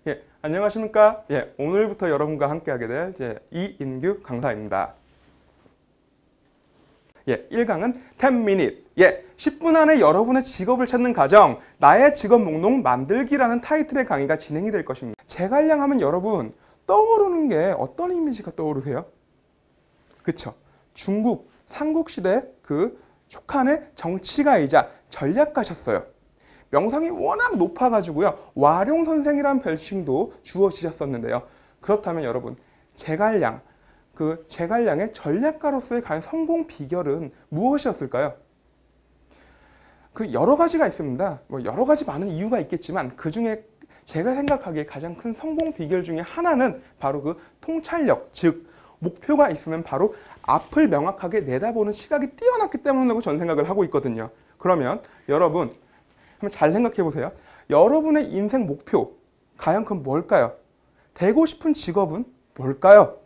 안녕하십니까? 오늘부터 여러분과 함께하게 될 이인규 강사입니다. 1강은 10minute. 10분 안에 여러분의 직업을 찾는 과정, 나의 직업 목록 만들기라는 타이틀의 강의가 진행이 될 것입니다. 제갈량 하면 여러분 떠오르는 게 어떤 이미지가 떠오르세요? 그쵸? 중국 삼국시대 그 촉한의 정치가이자 전략가셨어요. 명성이 워낙 높아가지고요. 와룡선생이라는 별칭도 주어지셨었는데요. 그렇다면 여러분, 제갈량, 그 제갈량의 전략가로서의 과연 성공 비결은 무엇이었을까요? 그 여러 가지가 있습니다. 여러 가지 많은 이유가 있겠지만 그 중에 제가 생각하기에 가장 큰 성공 비결 중에 하나는 바로 그 통찰력, 즉 목표가 있으면 바로 앞을 명확하게 내다보는 시각이 뛰어났기 때문이라고 저는 생각을 하고 있거든요. 그러면 여러분 한번 잘 생각해 보세요. 여러분의 인생 목표, 과연 그건 뭘까요? 되고 싶은 직업은 뭘까요?